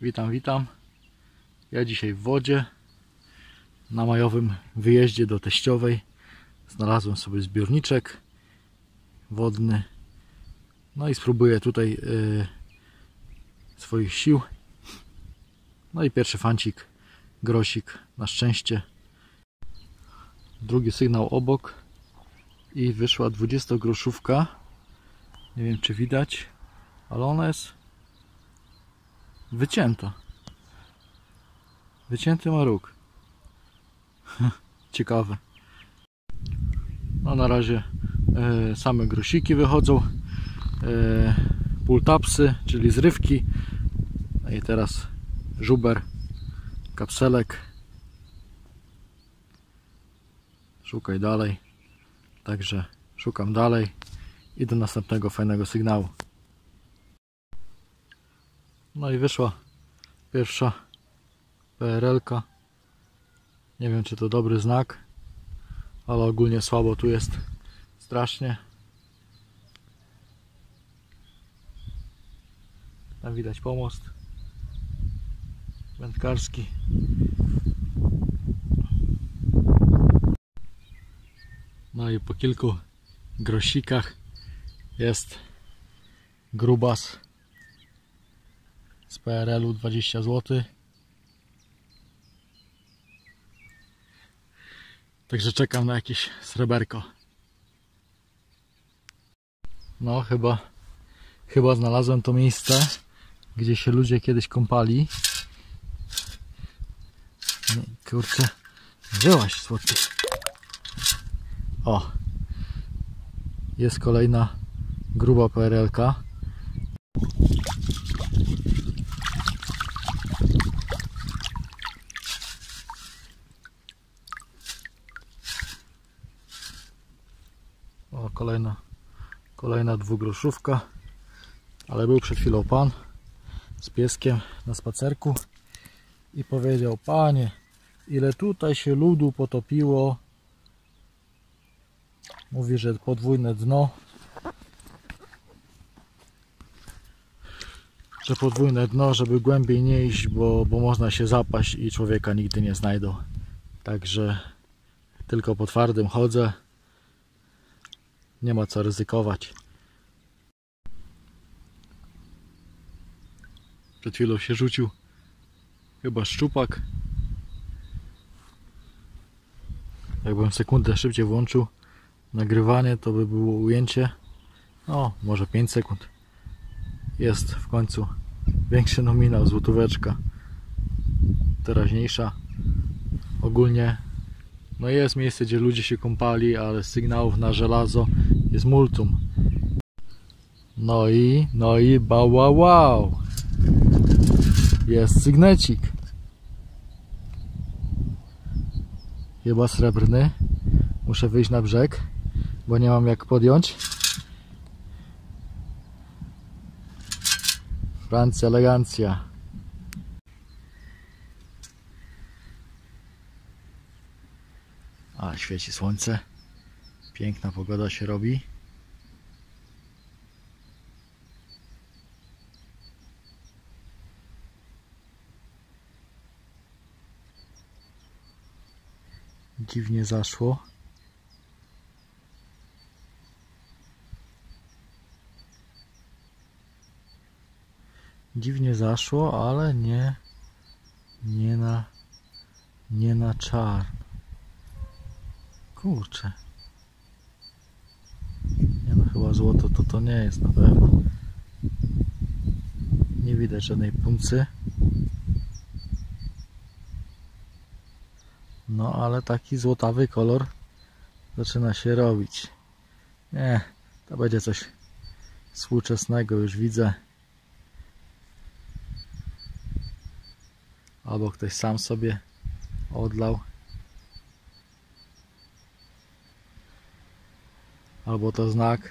Witam. Ja dzisiaj w wodzie. Na majowym wyjeździe do teściowej znalazłem sobie zbiorniczek wodny. No i spróbuję tutaj swoich sił. No i pierwszy fancik, grosik, na szczęście. Drugi sygnał obok i wyszła 20-groszówka. Nie wiem, czy widać, ale ona jest wycięta. Wycięty ma róg. Ciekawe. No na razie same grosiki wychodzą. Pulltapsy, czyli zrywki. No i teraz żuber, kapselek. Szukaj dalej. Także szukam dalej i do następnego fajnego sygnału. No i wyszła pierwsza PRL-ka. Nie wiem, czy to dobry znak, ale ogólnie słabo tu jest strasznie. Tam widać pomost wędkarski. No i po kilku grosikach jest grubas z PRL-u 20 zł. Także czekam na jakieś sreberko. No chyba znalazłem to miejsce, gdzie się ludzie kiedyś kąpali. Nie, kurczę, wyłaź słodki. O, jest kolejna gruba PRL-ka. O, kolejna dwugroszówka. Ale był przed chwilą pan z pieskiem na spacerku i powiedział: panie, ile tutaj się ludu potopiło. Mówi, że podwójne dno. Że podwójne dno, żeby głębiej nie iść, bo można się zapaść i człowieka nigdy nie znajdą. Także tylko po twardym chodzę. Nie ma co ryzykować. Przed chwilą się rzucił chyba szczupak. Jakbym sekundę szybciej włączył nagrywanie, to by było ujęcie. No, może 5 sekund. Jest w końcu większy nominał, złotóweczka. Teraźniejsza. Ogólnie no jest miejsce, gdzie ludzie się kąpali, ale sygnałów na żelazo jest multum. No i wow. Jest sygnecik. Chyba srebrny. Muszę wyjść na brzeg, bo nie mam jak podjąć. Francja, elegancja. A, świeci słońce. Piękna pogoda się robi. Dziwnie zaszło. Dziwnie zaszło, ale nie na czarno. Kurczę. Nie no, chyba złoto to nie jest na pewno. Nie widać żadnej puncy. No ale taki złotawy kolor zaczyna się robić. Nie, to będzie coś współczesnego, już widzę. Albo ktoś sam sobie odlał. Albo to znak,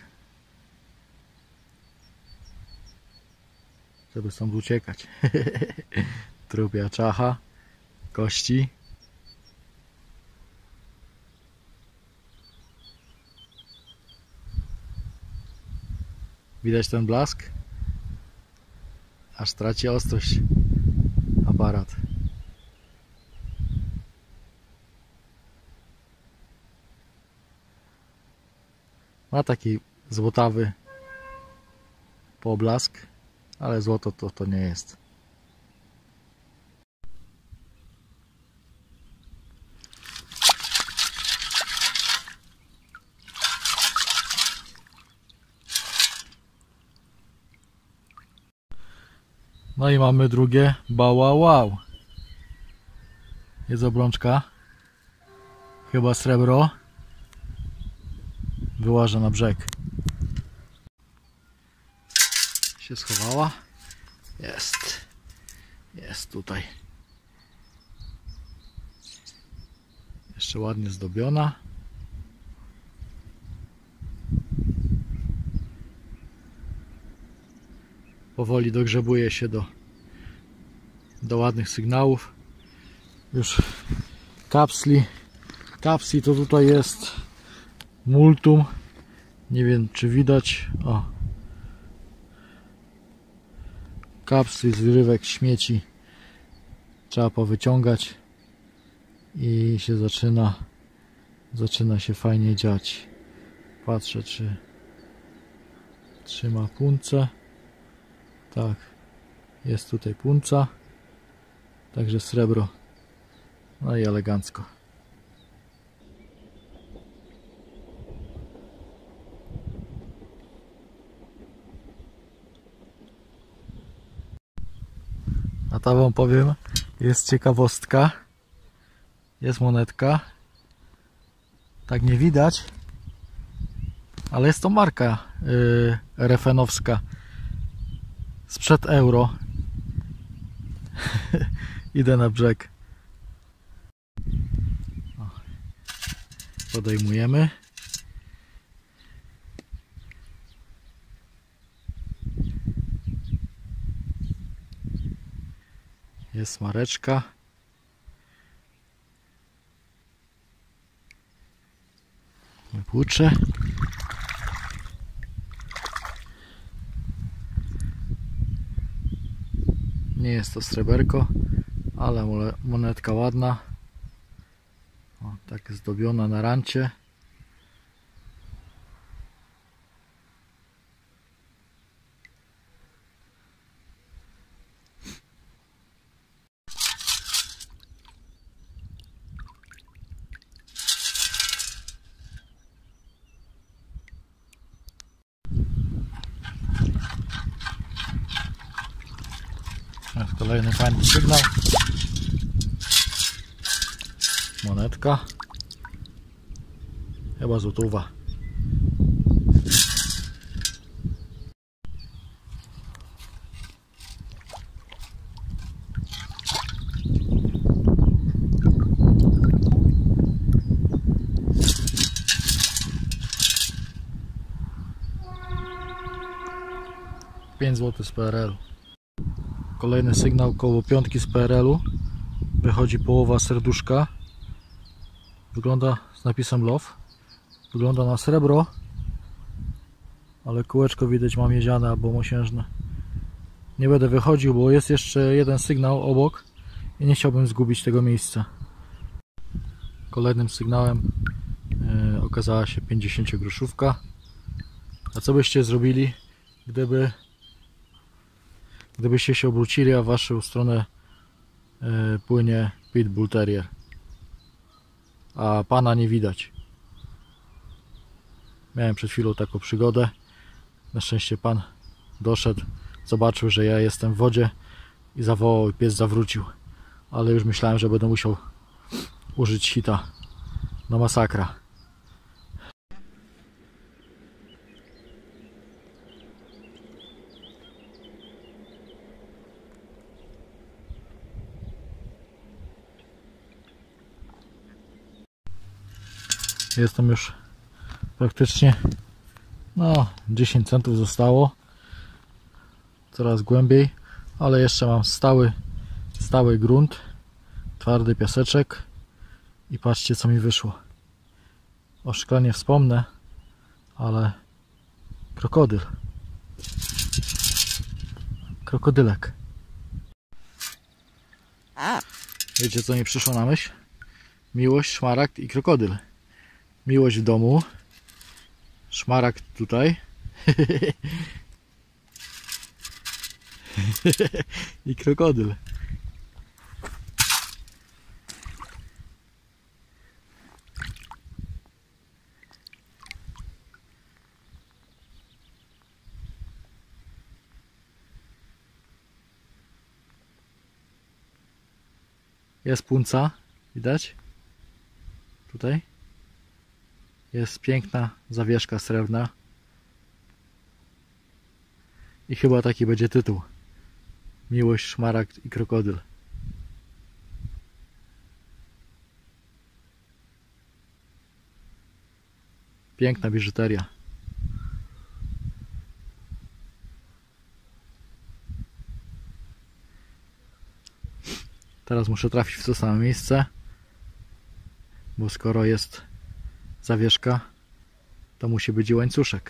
żeby stąd uciekać. Trupia czacha, kości. Widać ten blask? Aż traci ostrość. aparat. Ma taki złotawy poblask, ale złoto to nie jest. No i mamy drugie bała wow. Jest obrączka. Chyba srebro. Wyłażę na brzeg. Się schowała. Jest tutaj. Jeszcze ładnie zdobiona. Powoli dogrzebuje się do ładnych sygnałów. Już kapsli to tutaj jest multum. Nie wiem czy widać. O. Kapsli z wyrywek śmieci trzeba powyciągać i się zaczyna się fajnie dziać. Patrzę czy trzyma punce. Tak, jest tutaj punca, także srebro, no i elegancko. A ta wam powiem, jest ciekawostka, jest monetka, tak nie widać, ale jest to marka RFN-owska. Sprzed euro. Idę na brzeg. Podejmujemy. Jest mareczka. Płuczę. Nie jest to sreberko, ale monetka ładna. O, tak zdobiona na rancie. Jest kolejny fajny sygnał. Monetka. Chyba złotówa. $5 z PRL-u. Kolejny sygnał koło piątki z PRL-u. Wychodzi połowa serduszka. Wygląda z napisem Love. Wygląda na srebro, ale kółeczko widać ma miedziane albo mosiężne. Nie będę wychodził, bo jest jeszcze jeden sygnał obok i nie chciałbym zgubić tego miejsca. Kolejnym sygnałem okazała się 50-groszówka. A co byście zrobili, gdybyście się obrócili, a w waszą stronę płynie Pitbull Terrier, a pana nie widać? Miałem przed chwilą taką przygodę. Na szczęście pan doszedł, zobaczył, że ja jestem w wodzie i zawołał i pies zawrócił. Ale już myślałem, że będę musiał użyć sita. No masakra. Jestem już praktycznie, no 10 centów zostało, coraz głębiej, ale jeszcze mam stały grunt, twardy piaseczek i patrzcie co mi wyszło. O szkle nie wspomnę, ale krokodylek. Wiecie, co mi przyszło na myśl? Miłość, szmaragd i krokodyl. Miłość w domu, szmaragd tutaj i krokodyl. Jest punca, widać? Tutaj jest piękna zawieszka srebrna i chyba taki będzie tytuł: Miłość, szmaragd i krokodyl. Piękna biżuteria. Teraz muszę trafić w to samo miejsce, bo skoro jest zawieszka, to musi być i łańcuszek.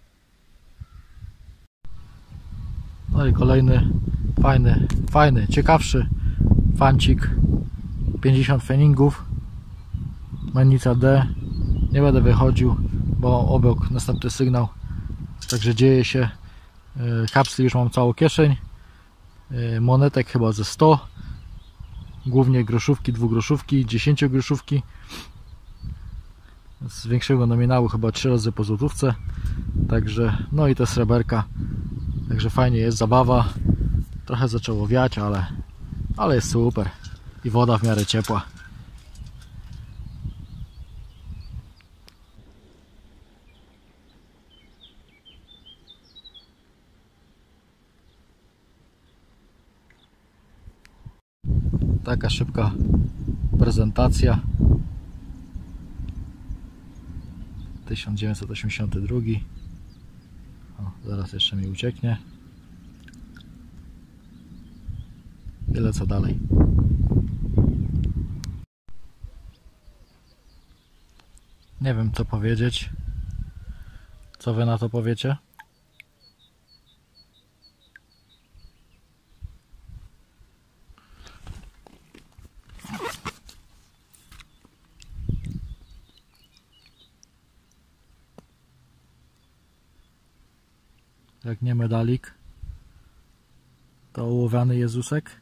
No i kolejny fajny, ciekawszy fancik. 50 feningów, mennica D. Nie będę wychodził, bo obok następny sygnał. Także dzieje się. Kapsli już mam całą kieszeń. Monetek chyba ze 100. Głównie groszówki, dwugroszówki, 10 groszówki. Z większego nominału chyba 3 razy po złotówce. Także, no i te sreberka. Także fajnie jest, zabawa. Trochę zaczęło wiać, ale jest super. I woda w miarę ciepła. Taka szybka prezentacja. 1982. O, zaraz jeszcze mi ucieknie. I lecę dalej. Nie wiem, co powiedzieć. Co wy na to powiecie? Jak nie medalik, to ołowiany Jezusek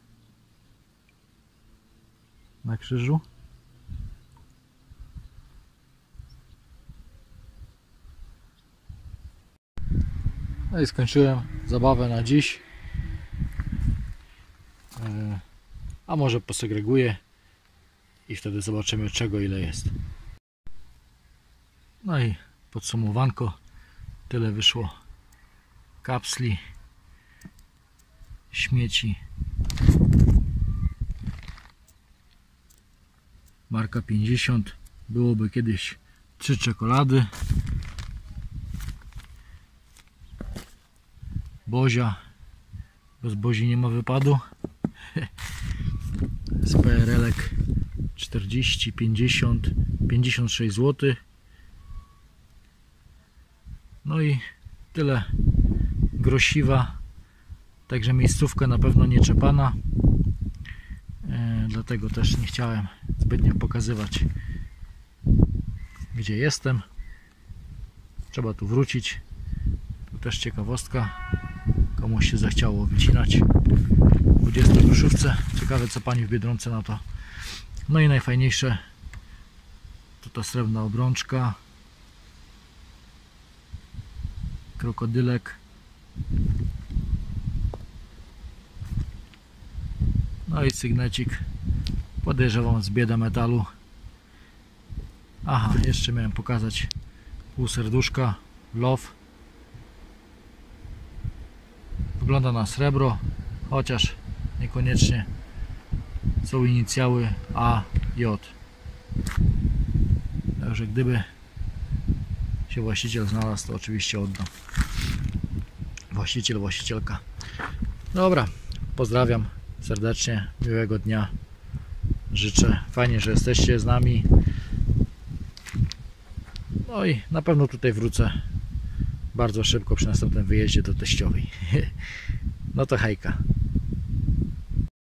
na krzyżu. No i skończyłem zabawę na dziś. A może posegreguję i wtedy zobaczymy, czego ile jest. No i podsumowanko. Tyle wyszło kapsli, śmieci. Marka 50. Byłoby kiedyś 3 czekolady. Bozia. Bez Bozi nie ma wypadu. Z PRL-ek 40, 50, 56 zł. No i tyle grosiwa. Także miejscówka na pewno nie czepana. Dlatego też nie chciałem zbytnio pokazywać, gdzie jestem. Trzeba tu wrócić. Tu też ciekawostka. Komuś się zachciało wycinać 20 groszówce. Ciekawe, co pani w Biedronce na to. No i najfajniejsze to ta srebrna obrączka, krokodylek. No i sygnecik. Podejrzewam z bieda metalu. Aha, jeszcze miałem pokazać pół serduszka Love. Wygląda na srebro, chociaż niekoniecznie. Są inicjały A, J. Także gdyby się właściciel znalazł, to oczywiście oddam. Właściciel, właścicielka. Dobra, pozdrawiam serdecznie, miłego dnia życzę. Fajnie, że jesteście z nami. No i na pewno tutaj wrócę bardzo szybko przy następnym wyjeździe do teściowej. No to hejka.